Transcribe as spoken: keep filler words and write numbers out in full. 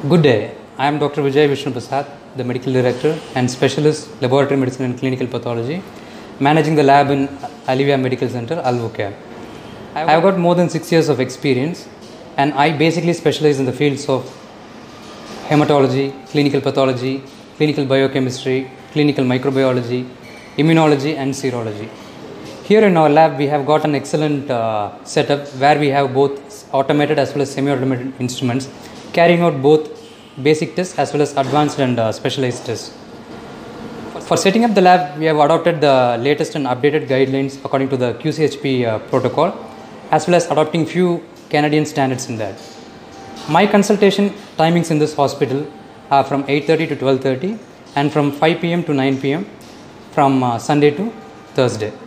Good day. I am Doctor Vijay Vishnu Prasad, the Medical Director and Specialist Laboratory Medicine and Clinical Pathology, managing the lab in Allevia Medical Center, Allevia. I have got more than six years of experience, and I basically specialize in the fields of Hematology, Clinical Pathology, Clinical Biochemistry, Clinical Microbiology, Immunology and Serology. Here in our lab, we have got an excellent uh, setup where we have both automated as well as semi-automated instruments carrying out both basic tests as well as advanced and uh, specialized tests. For setting up the lab, we have adopted the latest and updated guidelines according to the Q C H P uh, protocol, as well as adopting few Canadian standards in that. My consultation timings in this hospital are from eight thirty to twelve thirty and from five p m to nine p m from uh, Sunday to Thursday.